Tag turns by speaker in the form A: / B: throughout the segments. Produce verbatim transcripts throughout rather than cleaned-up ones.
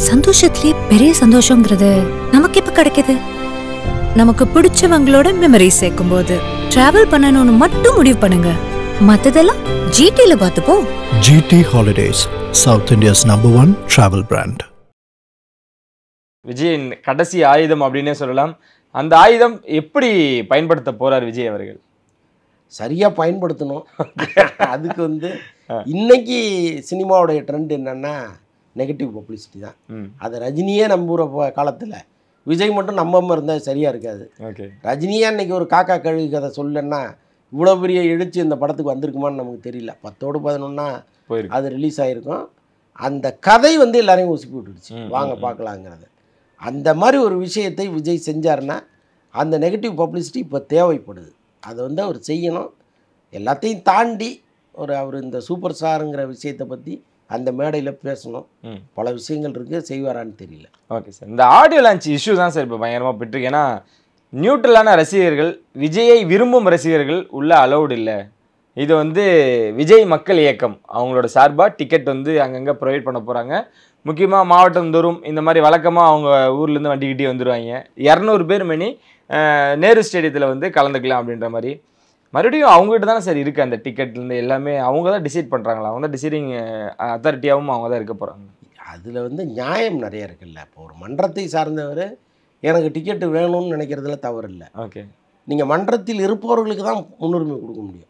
A: சந்தோஷத்திலே பெரிய சந்தோஷங்கிறது நமக்கு எப்ப கிடைக்குது? நமக்கு பிடிச்சவங்களோட மெமரி சேர்க்கும் போது. டிராவல் பண்ணணும்னு மட்டும் முடிவு பண்ணுங்க, மத்ததெல்லாம் ஜிடில பார்த்துப்போம்.
B: GT holidays, south India's number one travel brand.
C: விஜயின் கடைசி ஆயுதம் அப்படின்னே சொல்லலாம். அந்த ஆயுதம் எப்படி பயன்படுத்த போறார் விஜய் அவர்கள்?
D: சரியா பயன்படுத்தணும். அதுக்கு வந்து இன்னைக்கு சினிமாவுடைய ட்ரெண்ட் என்னன்னா நெகட்டிவ் பப்ளிசிட்டி தான். அதை ரஜினியே நம்புகிற காலத்தில் விஜய் மட்டும் நம்பாமல் இருந்தால் சரியாக இருக்காது. ரஜினியே அன்னைக்கு ஒரு காக்கா கழுகு கதை சொல்லன்னா இவ்வளோ பெரிய எழுச்சி இந்த படத்துக்கு வந்திருக்குமான்னு நமக்கு தெரியல. பத்தோடு பதினொன்னா அது ரிலீஸ் ஆகிருக்கும். அந்த கதை வந்து எல்லாரையும் உசுப்பி விட்டுடுச்சு, வாங்க பார்க்கலாங்கிறது. அந்த மாதிரி ஒரு விஷயத்தை விஜய் செஞ்சார்னா அந்த நெகட்டிவ் பப்ளிசிட்டி இப்போ தேவைப்படுது. அதை வந்து அவர் செய்யணும். எல்லாத்தையும் தாண்டி ஒரு அவர் இந்த சூப்பர் ஸ்டாருங்கிற விஷயத்தை பற்றி அந்த மேடையில் பேசணும். பல விஷயங்கள் இருக்குது, செய்வாரான்னு தெரியல.
C: ஓகே சார், இந்த ஆடியோ லான்ச் இஷ்யூ தான் சார் இப்போ பயங்கரமாக பெற்றிருக்கு. ஏன்னா நியூட்ரலான ரசிகர்கள், விஜயை விரும்பும் ரசிகர்கள் உள்ள அலௌடு இல்லை. இது வந்து விஜய் மக்கள் இயக்கம் அவங்களோட சார்பாக டிக்கெட் வந்து அங்கங்கே ப்ரொவைட் பண்ண போகிறாங்க. முக்கியமாக மாவட்டம் தோறும் இந்த மாதிரி வழக்கமாக அவங்க ஊர்லேருந்து வண்டிக்கிட்டே வந்துடுவாங்க. இரநூறு பேர் மணி நேரு ஸ்டேடியத்தில் வந்து கலந்துக்கலாம் அப்படின்ற மாதிரி. மறுபடியும் அவங்ககிட்ட தானே சார் இருக்குது அந்த டிக்கெட்லேருந்து எல்லாமே. அவங்க தான் டிசைட் பண்ணுறாங்களா? அவங்க தான் டிசைடிங் அத்தாரிட்டியாகவும் அவங்க தான் இருக்க போகிறாங்க.
D: அதில் வந்து நியாயம் நிறைய இருக்குல்ல. இப்போ ஒரு மன்றத்தை சார்ந்தவர் எனக்கு டிக்கெட்டு வேணும்னு நினைக்கிறதுல தவறு இல்லை.
C: ஓகே,
D: நீங்கள் மன்றத்தில் இருப்பவர்களுக்கு தான் முன்னுரிமை கொடுக்க முடியும்.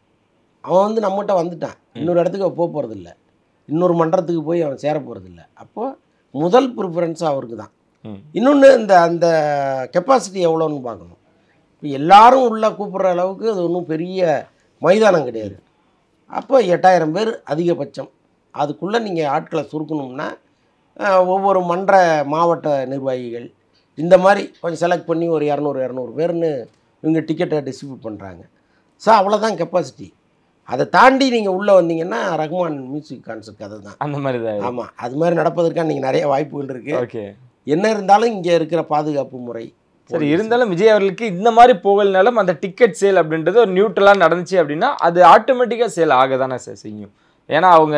D: அவன் வந்து நம்மகிட்ட வந்துட்டான், இன்னொரு இடத்துக்கு அவன் போக போகிறதில்ல, இன்னொரு மன்றத்துக்கு போய் அவன் சேர போகிறதில்ல. அப்போது முதல் ப்ரிஃபரன்ஸ் அவருக்கு தான். இன்னொன்று இந்த அந்த கெப்பாசிட்டி எவ்வளோன்னு பார்க்கணும். இப்போ எல்லாரும் உள்ளே கூப்பிட்ற அளவுக்கு அது ஒன்றும் பெரிய மைதானம் கிடையாது. அப்போ எட்டாயிரம் பேர் அதிகபட்சம். அதுக்குள்ளே நீங்கள் ஆட்களை சுருக்கணும்னா ஒவ்வொரு மன்ற மாவட்ட நிர்வாகிகள் இந்த மாதிரி கொஞ்சம் செலக்ட் பண்ணி ஒரு இரநூறு இரநூறு பேர்னு இவங்க டிக்கெட்டை டிஸ்ட்ரிபியூட் பண்ணுறாங்க. ஸோ அவ்வளோதான் கெப்பாசிட்டி. அதை தாண்டி நீங்கள் உள்ளே வந்தீங்கன்னா ரஹ்மான் மியூசிக் கான்சர்ட் கதை தான்
C: அந்த மாதிரி தான்.
D: ஆமாம், அது மாதிரி நடப்பதற்கான நீங்கள் நிறைய வாய்ப்புகள் இருக்குது.
C: ஓகே,
D: என்ன இருந்தாலும் இங்கே இருக்கிற பாதுகாப்பு முறை
C: சரி இருந்தாலும் விஜய் அவர்களுக்கு இந்த மாதிரி போகலனாலும் அந்த டிக்கெட் சேல் அப்படின்றது ஒரு நியூட்ரலாக நடந்துச்சு அப்படின்னா அது ஆட்டோமேட்டிக்காக சேல் ஆக தானே சார் செய்யும். ஏன்னா அவங்க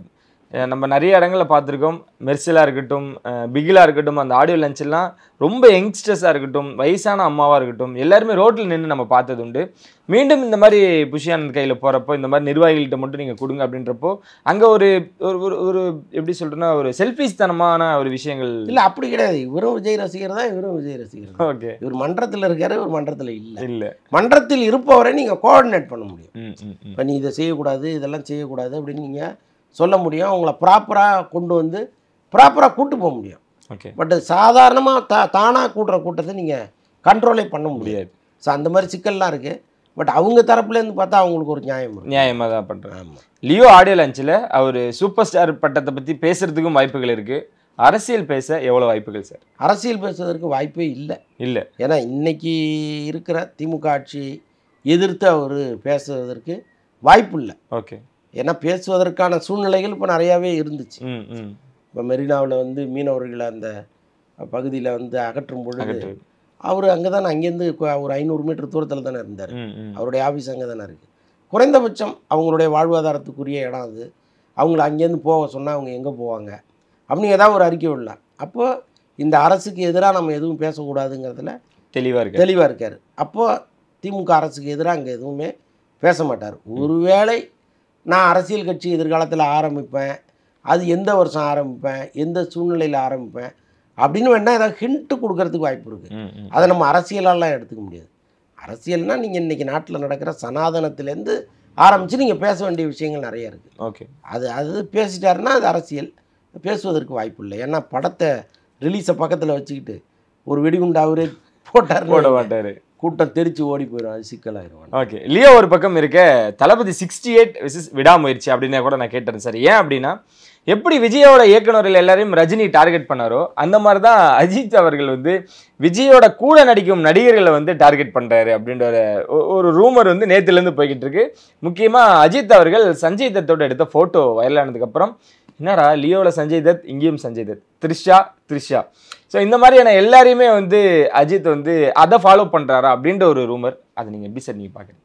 C: நம்ம நிறைய இடங்களில் பார்த்துருக்கோம். மெர்சிலாக இருக்கட்டும், பிகிலாக இருக்கட்டும், அந்த ஆடியோ லஞ்செல்லாம் ரொம்ப யங்ஸ்டர்ஸாக இருக்கட்டும், வயசான அம்மாவாக இருக்கட்டும், எல்லாருமே ரோட்டில் நின்று நம்ம பார்த்தது உண்டு. மீண்டும் இந்த மாதிரி புஷியானந்த் கையில் போகிறப்போ இந்த மாதிரி நிர்வாகிகள்கிட்ட மட்டும் நீங்கள் கொடுங்க அப்படின்றப்போ அங்கே ஒரு ஒரு ஒரு எப்படி சொல்கிறேன்னா ஒரு செல்ஃபிஷ் தனமான ஒரு விஷயங்கள்
D: இல்லை. அப்படி கிடையாது. இவரும் விஜய் ரசிகர் தான், இவரும் விஜய் ரசிகர். ஓகே, இவர் மன்றத்தில் இருக்காரு, ஒரு மன்றத்தில் இல்லை. இல்லை, மன்றத்தில் இருப்பவரை நீங்கள் கோஆர்டினேட் பண்ண முடியும். இப்போ நீ இதை செய்யக்கூடாது, இதெல்லாம் செய்யக்கூடாது அப்படின்னு நீங்கள் சொல்ல முடியும். அவங்கள ப்ராப்பராக கொண்டு வந்து ப்ராப்பராக கூட்டு போக முடியும்.
C: ஓகே,
D: பட் சாதாரணமாக தா தானாக கூட்டுற கூட்டத்தை நீங்கள் கண்ட்ரோலே பண்ண முடியாது. ஸோ அந்த மாதிரி சிக்கல்லாம் இருக்குது. பட் அவங்க தரப்புலேருந்து பார்த்தா அவங்களுக்கு ஒரு நியாயம்
C: நியாயமாக தான் பண்ணுறாங்க. ஆமாம், லியோ ஆடியோ லான்ச்சில் அவர் சூப்பர் ஸ்டார் பட்டத்தை பற்றி பேசுகிறதுக்கும் வாய்ப்புகள் இருக்குது. அரசியல் பேச எவ்வளோ வாய்ப்புகள் சார்?
D: அரசியல் பேசுவதற்கு வாய்ப்பே இல்லை.
C: இல்லை, ஏன்னா
D: இன்றைக்கி இருக்கிற திமுக ஆட்சி எதிர்த்து அவர் பேசுவதற்கு வாய்ப்பு இல்லை.
C: ஓகே,
D: ஏன்னா பேசுவதற்கான சூழ்நிலைகள் இப்போ நிறையாவே இருந்துச்சு. இப்போ மெரினாவில் வந்து மீனவர்களை அந்த பகுதியில் வந்து அகற்றும் பொழுது அவர் அங்கே தானே, அங்கேருந்து ஒரு ஐநூறு மீட்டர் தூரத்தில் தானே இருந்தார். அவருடைய ஆஃபீஸ் அங்கே தானே இருக்குது. குறைந்தபட்சம் அவங்களுடைய வாழ்வாதாரத்துக்குரிய இடம் அது. அவங்கள அங்கேருந்து போக சொன்னால் அவங்க எங்கே போவாங்க அப்படின்னு ஏதாவது ஒரு அறிக்கை விடலாம். அப்போது இந்த அரசுக்கு எதிராக நம்ம எதுவும் பேசக்கூடாதுங்கிறதுல
C: தெளிவாக இருக்கு
D: தெளிவாக இருக்கார். அப்போது திமுக அரசுக்கு எதிராக அங்கே எதுவுமே பேச மாட்டார். ஒருவேளை நான் அரசியல் கட்சி எதிர்காலத்தில் ஆரம்பிப்பேன், அது எந்த வருஷம் ஆரம்பிப்பேன், எந்த சூழ்நிலையில் ஆரம்பிப்பேன் அப்படின்னு வேணால் ஏதாவது ஹிண்ட்டு கொடுக்கறதுக்கு வாய்ப்பு இருக்குது. அதை நம்ம அரசியலாலாம் எடுத்துக்க முடியாது. அரசியல்னால் நீங்கள் இன்றைக்கி நாட்டில் நடக்கிற சனாதனத்திலேருந்து ஆரம்பித்து நீங்கள் பேச வேண்டிய விஷயங்கள் நிறைய இருக்குது.
C: ஓகே,
D: அது அது பேசிட்டாருன்னா அது அரசியல். பேசுவதற்கு வாய்ப்பு இல்லை. ஏன்னா படத்தை ரிலீஸை பக்கத்தில் வச்சுக்கிட்டு ஒரு வெடிகுண்டு அவரே போட்டார்
C: போட மாட்டார்,
D: கூட்டம் தெரிச்சு ஓடி போயிடும், அது சிக்கலாயிரும்.
C: ஓகே, லியோ ஒரு பக்கம் இருக்க தளபதி சிக்ஸ்டி எயிட் விசஸ் விடாமுயற்சி அப்படின்னே கூட நான் கேட்டேன் சார். ஏன் அப்படின்னா எப்படி விஜயோட இயக்குநர்கள் எல்லாரையும் ரஜினி டார்கெட் பண்ணாரோ அந்த மாதிரி தான் அஜித் அவர்கள் வந்து விஜயோட கூட நடிக்கும் நடிகர்களை வந்து டார்கெட் பண்ணுறாரு அப்படின்ற ஒரு ரூமர் வந்து நேற்றுலேருந்து போய்கிட்டு இருக்கு. முக்கியமாக அஜித் அவர்கள் சஞ்சய் தத்தோட எடுத்த ஃபோட்டோ வைரலானதுக்கப்புறம் என்னடா லியோவில் சஞ்சய் தத், இங்கேயும் சஞ்சய் தத், த்ரிஷா த்ரிஷா ஸோ இந்த மாதிரியான எல்லாரையுமே வந்து அஜித் வந்து அதை ஃபாலோ பண்ணுறாரா அப்படின்ற ஒரு ரூமர். அதை நீங்கள் எப்படி சார் நீங்கள் பார்க்குறீங்க?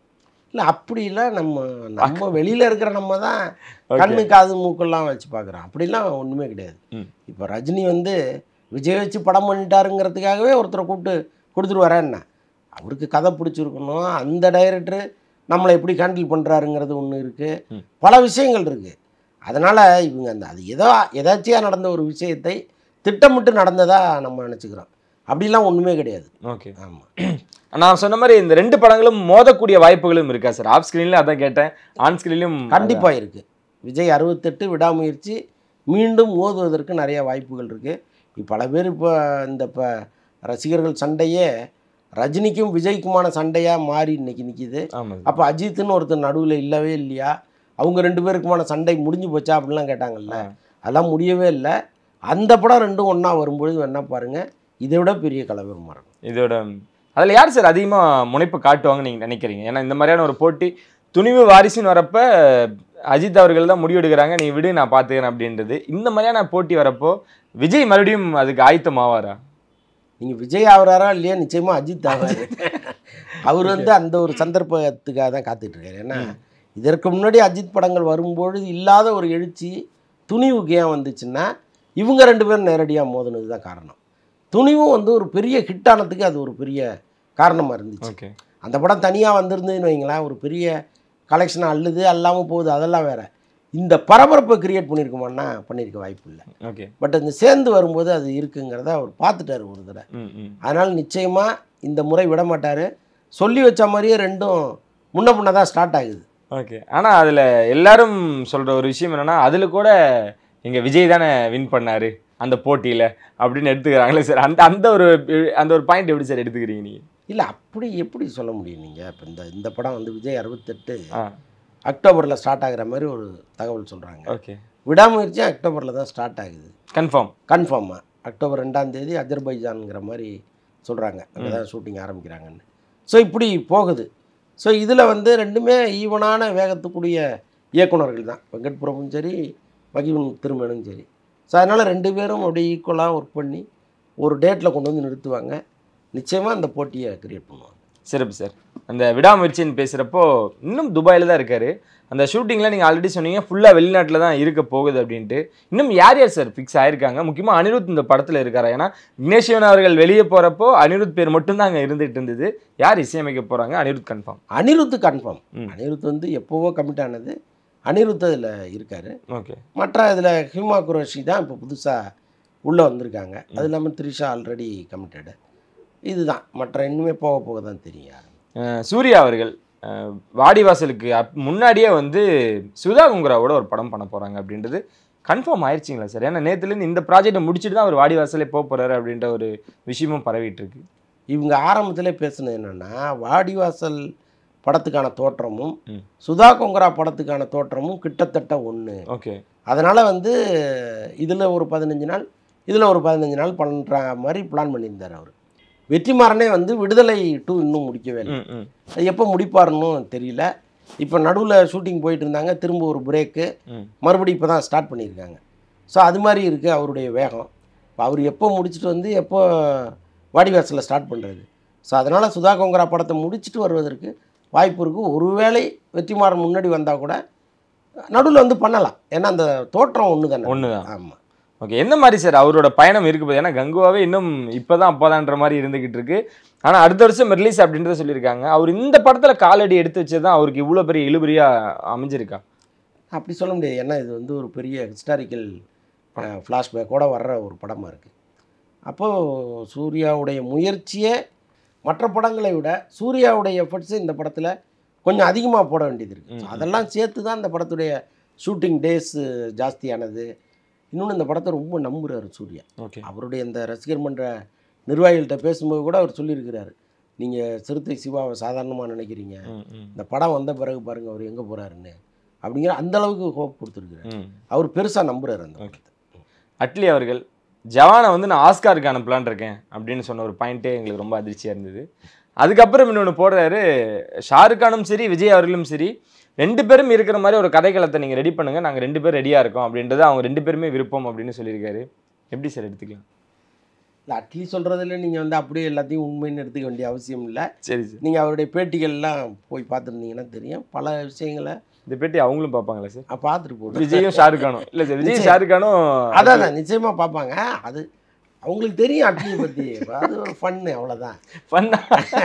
D: இல்லை அப்படிலாம் நம்ம நம்ம வெளியில் இருக்கிற நம்ம தான் கண்ணு காது மூக்கெல்லாம் வச்சு பார்க்குறோம். அப்படிலாம் ஒன்றுமே கிடையாது. இப்போ ரஜினி வந்து விஜய் வச்சு படம் பண்ணிட்டாருங்கிறதுக்காகவே ஒருத்தரை கூப்பிட்டு கொடுத்துட்டு வரேன்னா அவருக்கு கதை பிடிச்சிருக்கணும். அந்த டைரக்டரு நம்மளை எப்படி ஹேண்டில் பண்ணுறாருங்கிறது ஒன்று இருக்குது. பல விஷயங்கள் இருக்குது. அதனால் இவங்க அந்த அது ஏதோ எதாச்சியாக நடந்த ஒரு விஷயத்தை திட்டமிட்டு நடந்ததாக நம்ம நினச்சிக்கிறோம். அப்படிலாம் ஒன்றுமே கிடையாது.
C: ஓகே, ஆமாம். நான் சொன்ன மாதிரி இந்த ரெண்டு படங்களும் மோதக்கூடிய வாய்ப்புகளும் இருக்கா சார்? ஆஃப் ஸ்க்ரீனில் அதான் கேட்டேன், ஆன் ஸ்க்ரீன்லையும்
D: கண்டிப்பாக இருக்குது. விஜய் அறுபத்தெட்டு விடாமுயற்சி மீண்டும் மோதுவதற்கு நிறைய வாய்ப்புகள் இருக்குது. இப்போ பல பேர் இப்போ இந்த இப்போ ரசிகர்கள் சண்டையே ரஜினிக்கும் விஜய்க்குமான சண்டையாக மாறி இன்னைக்கு நிற்கிது. அப்போ அஜித்துன்னு ஒருத்தர் நடுவில் இல்லவே இல்லையா, அவங்க ரெண்டு பேருக்குமான சண்டை முடிஞ்சு போச்சா அப்படின்லாம் கேட்டாங்கல்ல, அதெல்லாம் முடியவே இல்லை. அந்த படம் ரெண்டும் ஒன்றா வரும்பொழுது வேணா பாருங்கள், இதை விட பெரிய கலவரமாக இருக்கும்.
C: இதோட அதில் யார் சார் அதிகமாக முனைப்பு காட்டுவாங்கன்னு நீங்கள் நினைக்கிறீங்க? ஏன்னா இந்த மாதிரியான ஒரு போட்டி துணிவு வாரிசுன்னு வரப்ப அஜித் அவர்கள் தான் முடிவெடுக்கிறாங்க, நீ விடு நான் பார்த்துக்கிறேன் அப்படின்றது. இந்த மாதிரியான போட்டி வரப்போ விஜய் மறுபடியும் அதுக்கு ஆயத்தம் ஆவாரா?
D: நீங்கள் விஜய் ஆகிறாரா இல்லையா, நிச்சயமாக அஜித் ஆவார். அவர் வந்து அந்த ஒரு சந்தர்ப்பத்துக்காக தான் காத்துட்ருக்காரு. ஏன்னா இதற்கு முன்னாடி அஜித் படங்கள் வரும்பொழுது இல்லாத ஒரு எழுச்சி துணிவுக்கு ஏன் வந்துச்சுன்னா இவங்க ரெண்டு பேரும் நேரடியாக மோதினது தான் காரணம். துணிவும் வந்து ஒரு பெரிய ஹிட் ஆனதுக்கு அது ஒரு பெரிய காரணமாக இருந்துச்சு. அந்த படம் தனியாக வந்திருந்ததுன்னு வைங்களேன், ஒரு பெரிய கலெக்ஷனை அள்ளுது அல்லாமல் போகுது, அதெல்லாம் வேறு. இந்த பரபரப்பை கிரியேட் பண்ணியிருக்குமான்னா பண்ணியிருக்க வாய்ப்பு இல்லை.
C: ஓகே,
D: பட் இந்த சேர்ந்து வரும்போது அது இருக்குங்கிறத அவர் பார்த்துட்டார் ஒரு தடவை. அதனால் நிச்சயமாக இந்த முறை விட மாட்டார். சொல்லி வச்ச மாதிரியே ரெண்டும் முன்ன முன்ன தான் ஸ்டார்ட் ஆகுது.
C: ஓகே, ஆனால் அதில் எல்லாரும் சொல்கிற ஒரு விஷயம் என்னென்னா, அதில் கூட எங்கள் விஜய் தானே வின் பண்ணார் அந்த போட்டியில் அப்படின்னு எடுத்துக்கிறாங்களே சார். அந்த அந்த ஒரு அந்த ஒரு பாயிண்ட் எப்படி சார் எடுத்துக்கிறீங்க நீங்கள்?
D: இல்லை, அப்படி எப்படி சொல்ல முடியும் நீங்கள்? இப்போ இந்த இந்த படம் வந்து விஜய் அறுபத்தெட்டு அக்டோபரில் ஸ்டார்ட் ஆகிற மாதிரி ஒரு தகவல் சொல்கிறாங்க.
C: ஓகே,
D: விடாமுயற்சி அக்டோபரில் தான் ஸ்டார்ட் ஆகுது.
C: கன்ஃபார்ம்
D: கன்ஃபார்மாக அக்டோபர் ரெண்டாம் தேதி அஜர்பைஜான்ங்கிற மாதிரி சொல்கிறாங்க, அங்கே தான் ஷூட்டிங் ஆரம்பிக்கிறாங்கன்னு. ஸோ இப்படி போகுது. ஸோ இதில் வந்து ரெண்டுமே ஈவனான வேகத்துக்குரிய இயக்குநர்கள் தான், வெங்கட் பிரபுவும் சரி மகிவன் திருமேனும் சரி. ஸோ அதனால் ரெண்டு பேரும் அப்படியே ஈக்குவலாக ஒர்க் பண்ணி ஒரு டேட்டில் கொண்டு வந்து நிறுத்துவாங்க. நிச்சயமாக அந்த போட்டியை கிரியேட் பண்ணுவாங்க.
C: சிறப்பு சார். அந்த விடாமுயற்சின்னு பேசுகிறப்போ இன்னும் துபாயில் தான் இருக்கார். அந்த ஷூட்டிங்கில் நீங்கள் ஆல்ரெடி சொன்னீங்க ஃபுல்லாக வெளிநாட்டில் தான் இருக்க போகுது அப்படின்ட்டு. இன்னும் யார் யார் சார் ஃபிக்ஸ் ஆகிருக்காங்க? முக்கியமாக அனிருத் இந்த படத்தில் இருக்காரா? ஏன்னா விக்னேஷ்வன் அவர்கள் வெளியே போகிறப்போ அனிருத் பேர் மட்டும்தான் அங்கே இருந்துகிட்டு இருந்தது. யார் இசையமைக்க போகிறாங்க? அனிருத் கன்ஃபார்ம்.
D: அனிருத் கன்ஃபார்ம். அனிருத் வந்து எப்போவோ கமிட் ஆனது. அனிருத் அதில் இருக்கார்.
C: ஓகே,
D: மற்ற இதில் ஹிமா குரோஷி தான் இப்போ புதுசாக உள்ளே வந்திருக்காங்க. அது இல்லாமல் த்ரிஷா ஆல்ரெடி கமிட்டடு. இதுதான், மற்ற இன்னுமே போக போக தான் தெரியும்.
C: சூர்யா அவர்கள் வாடிவாசலுக்கு அப் முன்னாடியே வந்து சுதா குங்குராவோட ஒரு படம் பண்ண போகிறாங்க அப்படின்றது கன்ஃபார்ம் ஆயிடுச்சிங்களா சார்? ஏன்னா நேற்றுலேருந்து இந்த ப்ராஜெக்டை முடிச்சுட்டு தான் அவர் வாடிவாசலே போக போகிறாரு அப்படின்ற ஒரு விஷயமும் பரவிட்டு இருக்கு.
D: இவங்க ஆரம்பத்திலே பேசுனது என்னென்னா, வாடிவாசல் படத்துக்கான தோற்றமும் சுதா கொங்கரா படத்துக்கான தோற்றமும் கிட்டத்தட்ட ஒன்று.
C: ஓகே, அதனால் வந்து
D: இதில் ஒரு பதினஞ்சு நாள் இதில் ஒரு பதினஞ்சு நாள் பண்ணுற மாதிரி பிளான் பண்ணியிருந்தார் அவர். வெற்றிமாறனே வந்து விடுதலை டூ இன்னும் முடிக்கவே இல்லை. அது எப்போ முடிப்பாருன்னு தெரியல. இப்போ நடுவில் ஷூட்டிங் போயிட்டு இருந்தாங்க, திரும்ப ஒரு பிரேக்கு, மறுபடியும் இப்போ தான் ஸ்டார்ட் பண்ணியிருக்காங்க. ஸோ அது மாதிரி இருக்குது அவருடைய வேகம். இப்போ அவர் எப்போ முடிச்சுட்டு வந்து எப்போ வாடிவாசலில் ஸ்டார்ட் பண்ணுறது. ஸோ அதனால் சுதா கொங்கரா படத்தை முடிச்சுட்டு வருவதற்கு வாய்ப்பு இருக்குது. ஒருவேளை வெற்றிமாறன் முன்னாடி வந்தால் கூட நடுவில் வந்து பண்ணலாம். ஏன்னா அந்த தோற்றம் ஒன்று தானே.
C: ஒன்று தான்.
D: ஆமாம்.
C: ஓகே, எந்த மாதிரி சார் அவரோட பயணம் இருக்குது? ஏன்னா கங்குவாவே இன்னும் இப்போ தான் அப்போதான்ற மாதிரி இருந்துக்கிட்டு இருக்கு. ஆனால் அடுத்த வருஷம் ரிலீஸ் அப்படின்றத சொல்லியிருக்காங்க. அவர் இந்த படத்தில் காலடி எடுத்து வச்சது தான் அவருக்கு இவ்வளோ பெரிய இழுபறியாக அமைஞ்சிருக்கா?
D: அப்படி சொல்ல முடியாது. ஏன்னா இது வந்து ஒரு பெரிய ஹிஸ்டாரிக்கல் ஃப்ளாஷ்பேக்கோடு வர்ற ஒரு படமாக இருக்குது. அப்போது சூர்யாவுடைய முயற்சியே மற்ற படங்களை விட சூர்யாவுடைய எஃபர்ட்ஸு இந்த படத்தில் கொஞ்சம் அதிகமாக போட வேண்டியது இருக்குது. அதெல்லாம் சேர்த்து தான் இந்த படத்துடைய ஷூட்டிங் டேஸு ஜாஸ்தியானது. இன்னொன்று இந்த படத்தை ரொம்ப நம்புகிறார் சூர்யா.
C: ஓகே,
D: அவருடைய இந்த ரசிகர் மன்ற நிர்வாகிகள்கிட்ட பேசும்போது கூட அவர் சொல்லியிருக்கிறாரு, நீங்கள் சிறுத்தை சிவாவை சாதாரணமாக நினைக்கிறீங்க, இந்த படம் வந்த பிறகு பாருங்கள் அவர் எங்கே போகிறாருன்னு அப்படிங்கிற அந்தளவுக்கு ஹோப் கொடுத்துருக்குறாரு. அவர் பெருசாக நம்புகிறார் அந்த படத்தை.
C: அட்லி அவர்கள் ஜவானை வந்து நான் ஆஸ்காருக்கு அனுப்பலான் இருக்கேன் அப்படின்னு சொன்ன ஒரு பாயிண்ட்டே எங்களுக்கு ரொம்ப அதிர்ச்சியாக இருந்தது. அதுக்கப்புறம் இன்னொன்று போடுறாரு, ஷாருக் கானும் சரி விஜய் அவர்களும் சரி ரெண்டு பேரும் இருக்கிற மாதிரி ஒரு கதைக்களத்தை நீங்கள் ரெடி பண்ணுங்கள், நாங்கள் ரெண்டு பேரும் ரெடியாக இருக்கோம் அப்படின்றது அவங்க ரெண்டு பேருமே விருப்பம் அப்படின்னு சொல்லியிருக்காரு. எப்படி சார் எடுத்துக்கலாம்?
D: இல்லை அட்லி சொல்கிறதுல நீங்கள் வந்து அப்படியே எல்லாத்தையும் உண்மைன்னு எடுத்துக்க வேண்டிய அவசியம் இல்லை.
C: சரி சார்.
D: நீங்கள் அவருடைய பேட்டிகள்லாம் போய் பார்த்துருந்தீங்கன்னா தெரியும் பல விஷயங்களை.
C: இந்த பேட்டி அவங்களும் பார்ப்பாங்களா சார்?
D: பார்த்துட்டு போட்டு
C: விஜயும் ஷாருக்கானும் இல்லை சார், விஜய் ஷாருக்கானும்
D: அதான் தான் நிச்சயமாக பார்ப்பாங்க. அது அவங்களுக்கு தெரியும் அட்லியை பற்றி. அது ஒரு ஃபன்னு, அவ்வளோதான்.
C: ஃபன்னா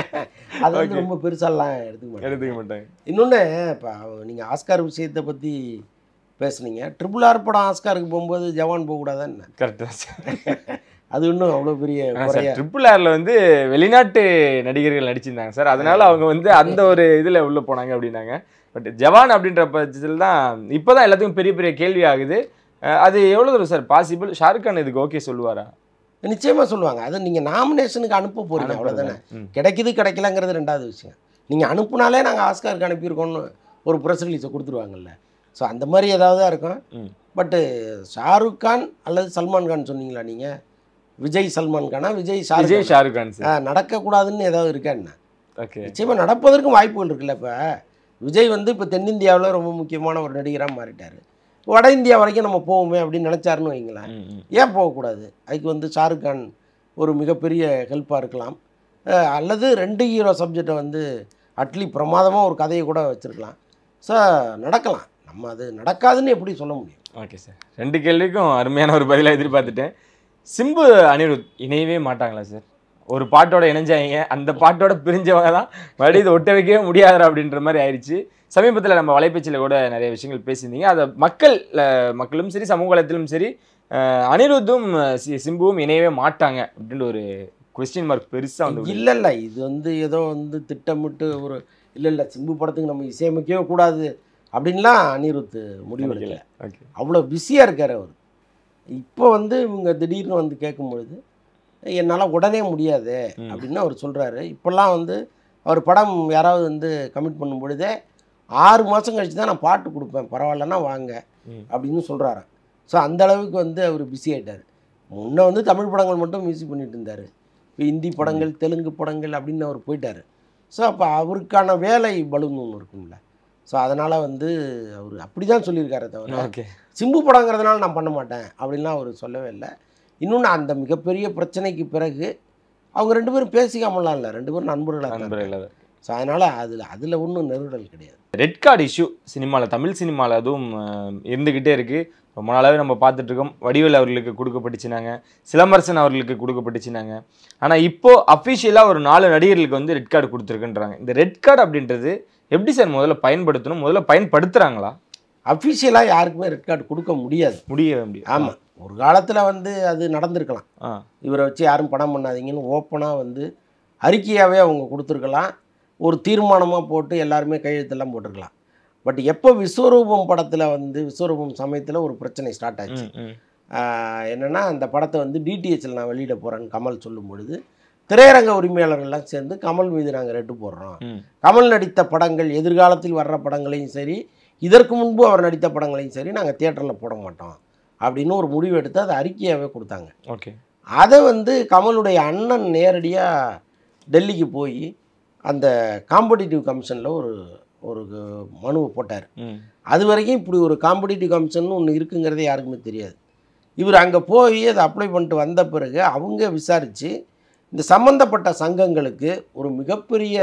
D: அது வந்து ரொம்ப பெருசாலாம் எடுத்துக்க மாட்டாங்க
C: எடுத்துக்க மாட்டாங்க.
D: இன்னொன்று இப்போ நீங்கள் ஆஸ்கார் விஷயத்தை பற்றி பேசுனீங்க. ட்ரிபிள் ஆர் படம் ஆஸ்காருக்கு போகும்போது ஜவான் போகக்கூடாதான்னு.
C: கரெக்டாக சார்.
D: அது இன்னும் அவ்வளோ பெரிய குறையா.
C: ட்ரிபிள் ஆர்ல வந்து வெளிநாட்டு நடிகர்கள் நடிச்சிருந்தாங்க சார், அதனால அவங்க வந்து அந்த ஒரு இதில் உள்ளே போனாங்க அப்படின்னாங்க. பட் ஜவான் அப்படின்ற பட்சத்தில் தான் இப்போ தான் எல்லாத்துக்கும் பெரிய பெரிய கேள்வி ஆகுது. அது எவ்வளோ தூரம் சார் பாசிபிள்? ஷாருக் கான் இதுக்கு ஓகே சொல்லுவாரா?
D: நிச்சயமாக சொல்லுவாங்க. அது நீங்கள் நாமினேஷனுக்கு அனுப்ப போகிறீங்க, அவ்வளோதானே. கிடைக்குது கிடைக்கலங்கிறது ரெண்டாவது விஷயம். நீங்கள் அனுப்புனாலே நாங்கள் ஆஸ்காருக்கு அனுப்பியிருக்கோன்னு ஒரு ப்ரெஸ் ரிலீஸை கொடுத்துருவாங்கல்ல. ஸோ அந்த மாதிரி ஏதாவது தான் இருக்கும். பட்டு ஷாருக் கான் அல்லது சல்மான் கான் சொன்னீங்களா நீங்கள்? விஜய் சல்மான் கானா? விஜய்
C: விஜய் ஷாருக் கான்
D: நடக்கக்கூடாதுன்னு ஏதாவது இருக்கா என்ன?
C: ஓகே,
D: நிச்சயமாக நடப்பதற்கும் வாய்ப்புகள் இருக்குல்ல. இப்போ விஜய் வந்து இப்போ தென்னிந்தியாவில் ரொம்ப முக்கியமான ஒரு நடிகராக மாறிட்டார். வட இந்தியா வரைக்கும் நம்ம போவோமே அப்படின்னு நினச்சாருன்னு வைங்களேன். ஏன் போகக்கூடாது? அதுக்கு வந்து ஷாருக் கான் ஒரு மிகப்பெரிய ஹெல்ப்பாக இருக்கலாம். அல்லது ரெண்டு ஹீரோ சப்ஜெக்டை வந்து அட்லி பிரமாதமாக ஒரு கதையை கூட வச்சுருக்கலாம். ஸோ நடக்கலாம். நம்ம அது நடக்காதுன்னு எப்படி சொல்ல முடியும்?
C: ஓகே சார், ரெண்டு கேள்விக்கும் அருமையான ஒரு பதிலாக எதிர்பார்த்துட்டேன். சிம்பு அனிருத் இணையவே மாட்டாங்களா சார்? ஒரு பாட்டோட இணைஞ்சாங்க, அந்த பாட்டோட பிரிஞ்சவங்க தான் மறுபடியும் இதை ஒட்ட வைக்கவே முடியாதா அப்படின்ற மாதிரி ஆயிடுச்சு. சமீபத்தில் நம்ம வலைப்பேச்சில் கூட நிறைய விஷயங்கள் பேசியிருந்தீங்க. அதை மக்கள் மக்களும் சரி சமூக வலைத்திலும் சரி அனிருத்தும் சிம்புவும் இணையவே மாட்டாங்க அப்படின்ற ஒரு கொஸ்டின் மார்க் பெருசாக வந்து.
D: இல்லை இல்லை இது வந்து ஏதோ வந்து திட்டமிட்டு ஒரு இல்லை இல்லை சிம்பு படத்துக்கு நம்ம இசையமைக்கவே கூடாது அப்படின்லாம் அனிருத் முடிவெடுக்கல. அவ்வளோ பிஸியாக இருக்கார் அவர். இப்போ வந்து இவங்க திடீர்னு வந்து கேட்கும்பொழுது என்னால் உடனே முடியாது அப்படின்னு அவர் சொல்கிறாரு. இப்போல்லாம் வந்து அவர் படம் யாராவது வந்து கமிட் பண்ணும் பொழுதே ஆறு மாதம் கழிச்சு தான் நான் பாட்டு கொடுப்பேன், பரவாயில்லன்னா வாங்க அப்படின்னு சொல்கிறாரு. ஸோ அந்த அளவுக்கு வந்து அவர் பிஸி ஆகிட்டார். முன்னே வந்து தமிழ் படங்கள் மட்டும் மியூசிக் பண்ணிட்டு இருந்தார். இப்போ ஹிந்தி படங்கள் தெலுங்கு படங்கள் அப்படின்னு அவர் போயிட்டார். ஸோ அப்போ அவருக்கான வேலை பலூன் ஒன்று இருக்கும்ல. ஸோ அதனால் வந்து அவர் அப்படி தான் சொல்லியிருக்காரு தவிர சிம்பு படங்கிறதுனால நான் பண்ண மாட்டேன் அப்படின்லாம் அவர் சொல்லவே இல்லை. இன்னொன்று அந்த மிகப்பெரிய பிரச்சனைக்கு பிறகு அவங்க ரெண்டு பேரும் பேசிக்காமலாம் இல்லை, ரெண்டு பேரும் நண்பர்களாக நண்பர்கள். ஸோ அதனால் அதில் அதில் ஒன்றும் நெருடல் கிடையாது.
C: ரெட் கார்டு இஷ்யூ சினிமாவில், தமிழ் சினிமாவில் அதுவும் இருந்துக்கிட்டே இருக்குது. ரொம்ப நாளாகவே நம்ம பார்த்துட்ருக்கோம். வடிவேல் அவர்களுக்கு கொடுக்கப்பட்டுச்சுனாங்க, சிலம்பரசன் அவர்களுக்கு கொடுக்கப்பட்டுச்சுனாங்க. ஆனால் இப்போது அஃபிஷியலாக ஒரு நாலு நடிகர்களுக்கு வந்து ரெட் கார்டு கொடுத்துருக்குன்றாங்க. இந்த ரெட் கார்டு அப்படின்றது எப்படி சார் முதல்ல பயன்படுத்தணும்? முதல்ல பயன்படுத்துகிறாங்களா?
D: அஃபிஷியலாக யாருக்குமே ரெட் கார்டு கொடுக்க முடியாது.
C: முடியவே முடியும்.
D: ஆமாம், ஒரு காலத்தில் வந்து அது நடந்திருக்கலாம். இவரை வச்சு யாரும் படம் பண்ணாதீங்கன்னு ஓப்பனாக வந்து அறிக்கையாகவே அவங்க கொடுத்துருக்கலாம். ஒரு தீர்மானமாக போட்டு எல்லாருமே கையெழுத்தெல்லாம் போட்டிருக்கலாம். பட் எப்போ விஸ்வரூபம் படத்தில் வந்து விஸ்வரூபம் சமயத்தில் ஒரு பிரச்சனை ஸ்டார்ட் ஆச்சு. என்னென்னா அந்த படத்தை வந்து டிடிஹெச்சில் நான் வெளியிட போகிறேன்னு கமல் சொல்லும் பொழுது திரையரங்க உரிமையாளர்கள்லாம் சேர்ந்து கமல் மீது நாங்கள் ரெட்டு போடுறோம், கமல் நடித்த படங்கள் எதிர்காலத்தில் வர்ற படங்களையும் சரி இதற்கு முன்பு அவர் நடித்த படங்களையும் சரி நாங்கள் தியேட்டரில் போட மாட்டோம் அப்படின்னு ஒரு முடிவு எடுத்து அதை அறிக்கையாகவே கொடுத்தாங்க.
C: ஓகே,
D: அதை வந்து கமலுடைய அண்ணன் நேரடியாக டெல்லிக்கு போய் அந்த காம்படிட்டிவ் கமிஷனில் ஒரு ஒரு மனுவை போட்டார். அது வரைக்கும் இப்படி ஒரு காம்படிட்டிவ் கமிஷன் ஒன்று இருக்குங்கிறதே யாருக்குமே தெரியாது. இவர் அங்கே போய் அதை அப்ளை பண்ணிட்டு வந்த பிறகு அவங்க விசாரித்து இந்த சம்மந்தப்பட்ட சங்கங்களுக்கு ஒரு மிகப்பெரிய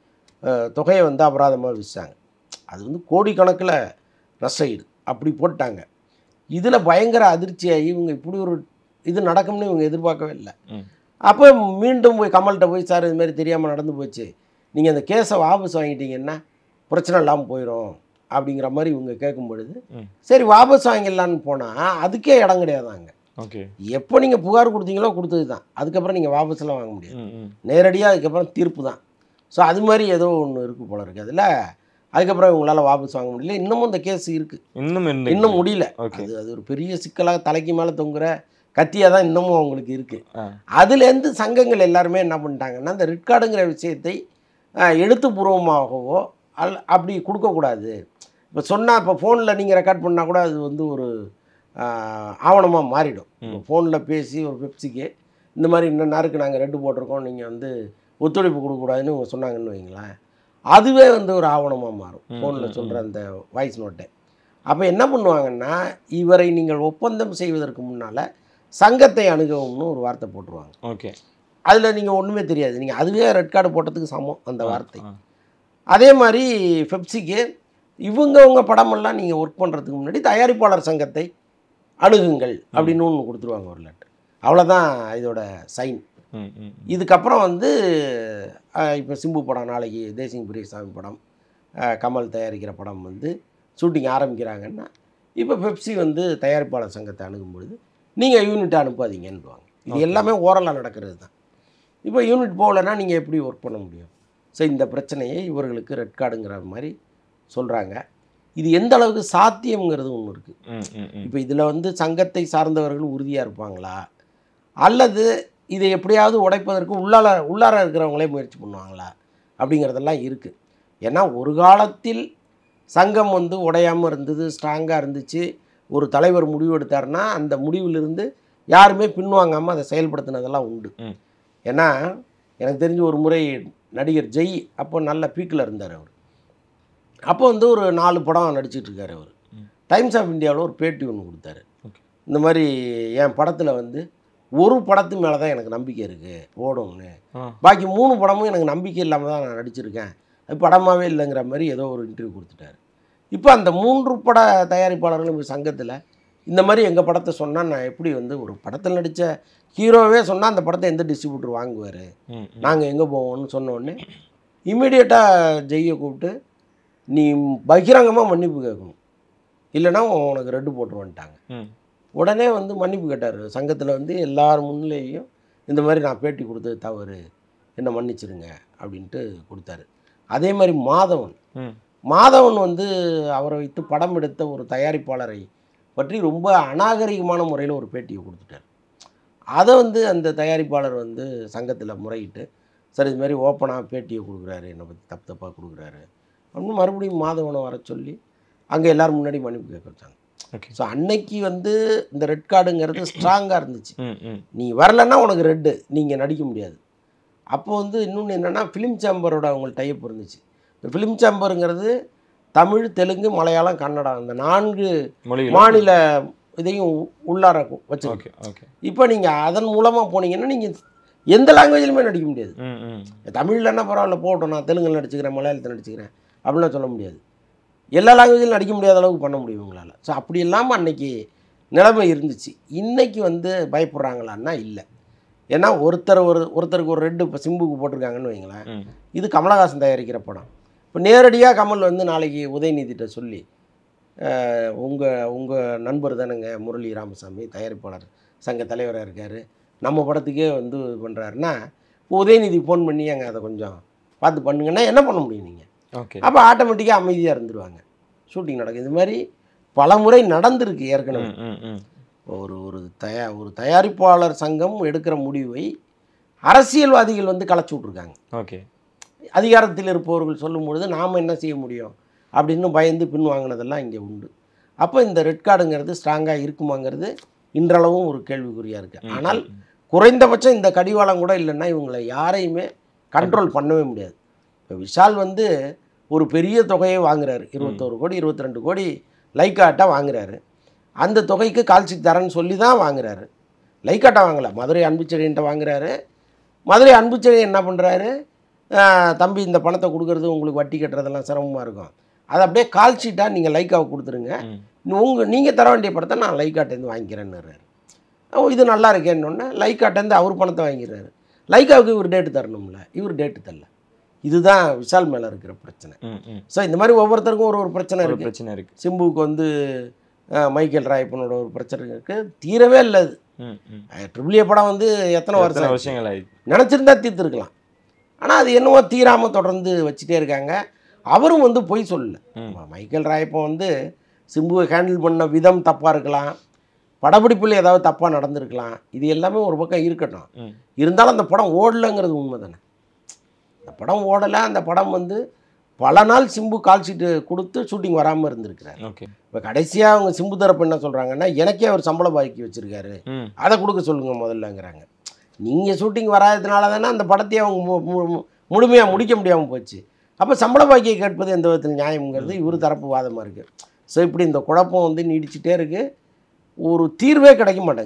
D: தொகையை வந்து அபராதமாக விதிச்சாங்க. அது வந்து கோடிக்கணக்கில் நஷ்டஈடு அப்படி போட்டாங்க. இதில் பயங்கர அதிர்ச்சியாகி இவங்க இப்படி ஒரு இது நடக்கும்னு இவங்க எதிர்பார்க்கவே இல்லை. அப்போ மீண்டும் போய் கமல்கிட்ட போய் சார் இதுமாரி தெரியாமல் நடந்து போச்சு, நீங்கள் அந்த கேஸை வாபஸ் வாங்கிட்டீங்கன்னா பிரச்சனை இல்லாமல் போயிடும் அப்படிங்கிற மாதிரி இவங்க கேட்கும் பொழுது சரி வாபஸ் வாங்கிடலான்னு போனால் அதுக்கே இடம் கிடையாதாங்க.
C: ஓகே, எப்போ
D: நீங்கள் புகார் கொடுத்தீங்களோ கொடுத்தது தான், அதுக்கப்புறம் நீங்கள் வாபஸ்லாம் வாங்க முடியாது, நேரடியாக அதுக்கப்புறம் தீர்ப்பு தான். ஸோ அது மாதிரி ஏதோ ஒன்று இருக்குது போல இருக்குது அதில். அதுக்கப்புறம் இவங்களால் வாபஸ் வாங்க முடியல. இன்னமும் இந்த கேஸ் இருக்குது, இன்னும் இன்னும் முடியல. அது அது ஒரு பெரிய சிக்கலாக தலைக்கு மேலே தொங்குற கத்தியாக தான் இன்னமும் அவங்களுக்கு இருக்குது. அதுலேருந்து சங்கங்கள் எல்லாருமே என்ன பண்ணிட்டாங்கன்னா இந்த ரெட் கார்டுங்கிற விஷயத்தை எழுத்துப்பூர்வமாகவோ அல் அப்படி கொடுக்கக்கூடாது. இப்போ சொன்னால் இப்போ ஃபோனில் நீங்கள் ரெக்கார்ட் பண்ணால் கூட அது வந்து ஒரு ஆவணமாக மாறிடும். இப்போ ஃபோனில் பேசி ஒரு பெப்சிக்கு இந்த மாதிரி இன்னும் நேருக்கு நாங்கள் ரெட்டு போட்டிருக்கோம், நீங்கள் வந்து ஒத்துழைப்பு கொடுக்கக்கூடாதுன்னு இவங்க சொன்னாங்கன்னு வைங்களேன், அதுவே வந்து ஒரு ஆவணமாக மாறும் ஃபோனில் சொல்கிற அந்த வாய்ஸ் நோட்டை. அப்போ என்ன பண்ணுவாங்கன்னா இவரை நீங்கள் ஒப்பந்தம் செய்வதற்கு முன்னால் சங்கத்தை அணுகவும்னு ஒரு வார்த்தை போட்டுருவாங்க.
C: ஓகே,
D: அதில் நீங்கள் ஒன்றுமே தெரியாது, நீங்கள் அதுவே ரெட் கார்டு போட்டதுக்கு சமம் அந்த வார்த்தை. அதே மாதிரி பெப்சிக்கு இவங்கவுங்க படமெல்லாம் நீங்கள் ஒர்க் பண்ணுறதுக்கு முன்னாடி தயாரிப்பாளர் சங்கத்தை அணுகுங்கள் அப்படின்னு ஒன்று கொடுத்துருவாங்க ஒரு லெட்டர். அவ்வளோதான் இதோட சைன். இதுக்கப்புறம் வந்து இப்போ சிம்பு படம் நாளைக்கு தேசிங் பெரியசாமி படம் கமல் தயாரிக்கிற படம் வந்து ஷூட்டிங் ஆரம்பிக்கிறாங்கன்னா இப்போ பெப்சி வந்து தயாரிப்பாளர் சங்கத்தை அணுகும்பொழுது நீங்கள் யூனிட்டை அனுப்பாதீங்கன்னுவாங்க. இது எல்லாமே ஓரலாக நடக்கிறது தான். இப்போ யூனிட் போகலைன்னா நீங்கள் எப்படி ஒர்க் பண்ண முடியும்? ஸோ இந்த பிரச்சனையை இவர்களுக்கு ரெட் கார்டுங்கிற மாதிரி சொல்கிறாங்க. இது எந்த அளவுக்கு சாத்தியம்ங்கிறது ஒன்று இருக்குது. இப்போ இதில் வந்து சங்கத்தை சார்ந்தவர்கள் உறுதியாக இருப்பாங்களா, அல்லது இதை எப்படியாவது உடைப்பதற்கு உள்ளார உள்ளார இருக்கிறவங்களே முயற்சி பண்ணுவாங்களா அப்படிங்கிறதெல்லாம் இருக்குது. ஏன்னா ஒரு காலத்தில் சங்கம் வந்து உடையாமல் இருந்தது, ஸ்ட்ராங்காக இருந்துச்சு. ஒரு தலைவர் முடிவு எடுத்தார்னா அந்த முடிவிலிருந்து யாருமே பின்வாங்காமல் அதை செயல்படுத்தினதெல்லாம் உண்டு. ஏன்னா எனக்கு தெரிஞ்ச ஒரு முறை நடிகர் ஜெய் அப்போ நல்ல பீக்கில் இருந்தார் அவர். அப்போ வந்து ஒரு நாலு படம் நடிச்சிட்டு இருக்கார் அவர். டைம்ஸ் ஆஃப் இந்தியாவில் ஒரு பேட்டி ஒன்று கொடுத்தாரு. இந்த மாதிரி என் படத்தில் வந்து ஒரு படத்து மேலே தான் எனக்கு நம்பிக்கை இருக்குது ஓடும்னு, பாக்கி மூணு படமும் எனக்கு நம்பிக்கை இல்லாமல் தான் நான் நடிச்சிருக்கேன், அது படமாகவே இல்லைங்கிற மாதிரி ஏதோ ஒரு இன்டர்வியூ கொடுத்துட்டாரு. இப்போ அந்த மூன்று பட தயாரிப்பாளர்களும் சங்கத்தில் இந்த மாதிரி எங்கள் படத்தை சொன்னால் நான் எப்படி வந்து ஒரு படத்தில் நடித்த ஹீரோவே சொன்னால் அந்த படத்தை எந்த டிஸ்ட்ரிபியூட்டர் வாங்குவார், நாங்கள் எங்கே போவோம்னு சொன்னோடனே இம்மிடியேட்டாக ஜெய்யை கூப்பிட்டு நீ பகிரங்கமாக மன்னிப்பு கேட்கணும், இல்லைன்னா உனக்கு ரெட்டு போட்டுருவன்ட்டாங்க. உடனே வந்து மன்னிப்பு கேட்டார். சங்கத்தில் வந்து எல்லார் முன்னிலையும் இந்த மாதிரி நான் பேட்டி கொடுத்தது தவறு, என்னை மன்னிச்சிருங்க அப்படின்ட்டு கொடுத்தாரு. அதே மாதிரி மாதவன் மாதவன் வந்து அவரை வைத்து படம் எடுத்த ஒரு தயாரிப்பாளரை பற்றி ரொம்ப அநாகரிகமான முறையில் ஒரு பேட்டியை கொடுத்துட்டார். அதை வந்து அந்த தயாரிப்பாளர் வந்து சங்கத்தில் முறையிட்டு சரி இது மாதிரி ஓப்பனாக பேட்டியை கொடுக்குறாரு, என்னை பற்றி தப்பு தப்பாக கொடுக்குறாரு அப்படின்னு மறுபடியும் மாதவனை வர சொல்லி அங்கே எல்லோரும் முன்னாடி மன்னிப்பு கேட்க வச்சாங்க. ஸோ அன்னைக்கு வந்து இந்த ரெட் கார்டுங்கிறது ஸ்ட்ராங்காக இருந்துச்சு. நீ வரலன்னா உனக்கு ரெட்டு, நீங்கள் நடிக்க முடியாது. அப்போ வந்து இன்னொன்று என்னென்னா ஃபிலிம் சேம்பரோட அவங்களுக்கு டைப் இருந்துச்சு. இந்த ஃபிலிம் சேம்பருங்கிறது தமிழ், தெலுங்கு, மலையாளம், கன்னடம் இந்த நான்கு மாநில இதையும் உள்ளார வச்சுருக்கு. இப்போ நீங்கள் அதன் மூலமாக போனீங்கன்னா நீங்கள் எந்த லாங்குவேஜ்லையுமே நடிக்க முடியாது. தமிழ்லன்னா பரவாயில்ல போட்டோம், நான் தெலுங்கில் நடிச்சுக்கிறேன், மலையாளத்தில் நடிச்சுக்கிறேன் அப்படின்லாம் சொல்ல முடியாது. எல்லா லாங்குவேஜிலும் நடிக்க முடியாத அளவுக்கு பண்ண முடியும் உங்களால். ஸோ அப்படி இல்லாமல் அன்றைக்கி நிலைமை இருந்துச்சு. இன்றைக்கி வந்து பயப்படுறாங்களான்னா இல்லை. ஏன்னா ஒருத்தர் ஒரு ஒருத்தருக்கு ஒரு ரெட்டு இப்போ சிம்புக்கு போட்டிருக்காங்கன்னு வைங்களேன், இது கமலஹாசன் தயாரிக்கிற படம். இப்போ நேரடியாக கமல் வந்து நாளைக்கு உதயநிதிட்ட சொல்லி உங்கள் உங்கள் நண்பர் தானுங்க முரளி ராமசாமி தயாரிப்பாளர் சங்க தலைவராக இருக்கார், நம்ம படத்துக்கே வந்து இது பண்ணுறாருன்னா இப்போ உதயநிதி ஃபோன் பண்ணி அங்கே அதை கொஞ்சம் பார்த்து பண்ணுங்கன்னா என்ன பண்ண முடியும் நீங்கள்?
C: ஓகே,
D: அப்போ ஆட்டோமேட்டிக்காக அமைதியாக இருந்துருவாங்க, ஷூட்டிங் நடக்கும். இது மாதிரி பல முறை நடந்திருக்கு ஏற்கனவே. ஒரு ஒரு தயா ஒரு தயாரிப்பாளர் சங்கம் எடுக்கிற முடிவை அரசியல்வாதிகள் வந்து கலைச்சி விட்ருக்காங்க.
C: ஓகே,
D: அதிகாரத்தில் இருப்பவர்கள் சொல்லும் பொழுது நாம் என்ன செய்ய முடியும் அப்படின்னு பயந்து பின் வாங்கினதெல்லாம் இங்கே உண்டு. அப்போ இந்த ரெட் கார்டுங்கிறது ஸ்ட்ராங்காக இருக்குமாங்கிறது இன்றளவும் ஒரு கேள்விக்குறியாக இருக்குது. ஆனால் குறைந்தபட்சம் இந்த கடிவாளம் கூட இல்லைன்னா இவங்களை யாரையுமே கண்ட்ரோல் பண்ணவே முடியாது. இப்போ விஷால் வந்து ஒரு பெரிய தொகையை வாங்குறாரு, இருபத்தோரு கோடி இருபத்தி ரெண்டு கோடி லைக்காட்டா வாங்குறாரு. அந்த தொகைக்கு கால்ஷீட் தரேன்னு சொல்லி தான் வாங்குறாரு. லைக்காட்டா வாங்கலை, மதுரை அன்புச்செழியன்ட்ட வாங்குறாரு. மதுரை அன்புச்செழியன் என்ன பண்ணுறாரு, தம்பி இந்த பணத்தை கொடுக்குறது உங்களுக்கு வட்டி கட்டுறதெல்லாம் சிரமமாக இருக்கும், அதை அப்படியே கால்ஷீட்டாக நீங்கள் லைக்காவை கொடுத்துருங்க, உங்கள் நீங்கள் தர வேண்டிய படத்தை நான் லைக்காட்டேருந்து வாங்கிக்கிறேன்னுறாரு. ஓ இது நல்லா இருக்கேன்னொன்னே லைக்காட்டேருந்து அவர் பணத்தை வாங்கிடுறாரு. லைக்காவுக்கு இவர் டேட்டு தரணும்ல, இவர் டேட்டு தரல. இதுதான் விஷால் மேலே இருக்கிற பிரச்சனை. ஸோ இந்த மாதிரி ஒவ்வொருத்தருக்கும் ஒரு ஒரு பிரச்சனை இருக்குது. பிரச்சனை இருக்குது. சிம்புவுக்கு வந்து மைக்கேல் ராயப்பனோட ஒரு பிரச்சனை இருக்குது, தீரவே இல்லை. அது ட்ரிபிள் ஏ படம் வந்து எத்தனை வருஷம்
C: வருஷங்கள் ஆயிடுச்சு,
D: நினச்சிருந்தா தீர்த்துருக்கலாம். ஆனால் அது என்னவோ தீராமல் தொடர்ந்து வச்சுட்டே இருக்காங்க. அவரும் வந்து பொய் சொல்லலை. மைக்கேல் ராயப்பன் வந்து சிம்புவை ஹேண்டில் பண்ண விதம் தப்பாக இருக்கலாம், படப்பிடிப்பில் ஏதாவது தப்பாக நடந்திருக்கலாம், இது எல்லாமே ஒரு பக்கம் இருக்கட்டும். இருந்தாலும் அந்த படம் ஓடலைங்கிறது உண்மை தானே. அந்த படம் ஓடலை, அந்த படம் வந்து பல நாள் சிம்பு கால்ஷீட்டு கொடுத்து ஷூட்டிங் வராமல் இருந்திருக்கிறார்.
C: ஓகே,
D: இப்போ கடைசியாக அவங்க சிம்பு தரப்பு என்ன சொல்கிறாங்கன்னா, எனக்கே அவர் சம்பள பாக்கி வச்சுருக்காரு, அதை கொடுக்க சொல்லுங்கள் முதல்லங்கிறாங்க. நீங்கள் ஷூட்டிங் வராததுனால தானே அந்த படத்தையே அவங்க முழுமையாக முடிக்க முடியாமல் போச்சு. அப்போ சம்பள பாக்கியை கேட்பது எந்த விதத்தில் நியாயம்ங்கிறது இவர் தரப்பு வாதமாக இருக்குது. ஸோ இப்படி இந்த குழப்பம் வந்து நீடிச்சுட்டே இருக்குது, ஒரு தீர்வே கிடைக்க மாட்டேங்குது.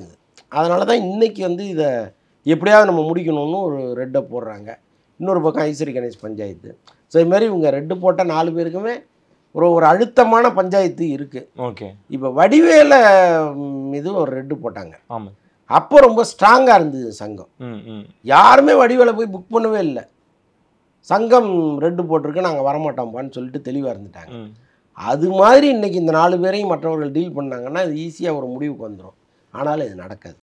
D: அதனால தான் இன்றைக்கி வந்து இதை எப்படியாவது நம்ம முடிக்கணும்னு ஒரு ரெட்டை போடுறாங்க. இன்னொரு பக்கம் ஐஸ்வரி கணேஷ் பஞ்சாயத்து. ஸோ இது மாதிரி இவங்க ரெட்டு போட்ட நாலு பேருக்குமே ஒரு ஒரு அழுத்தமான பஞ்சாயத்து இருக்குது.
C: ஓகே.
D: இப்போ வடிவேல இது ஒரு ரெட்டு போட்டாங்க.
C: ஆமாம்.
D: அப்போ ரொம்ப ஸ்ட்ராங்காக இருந்தது சங்கம்.
C: ம் ம்
D: யாருமே வடிவேல போய் புக் பண்ணவே இல்லை. சங்கம் ரெட்டு போட்டிருக்கு, நாங்கள் வரமாட்டோம்ப்பான்னு சொல்லிட்டு தெளிவாக இருந்துட்டாங்க. அது மாதிரி இன்றைக்கி இந்த நாலு பேரையும் மற்றவர்கள் டீல் பண்ணாங்கன்னா இது ஈஸியாக ஒரு முடிவுக்கு வந்துடும். ஆனாலும் இது நடக்காது.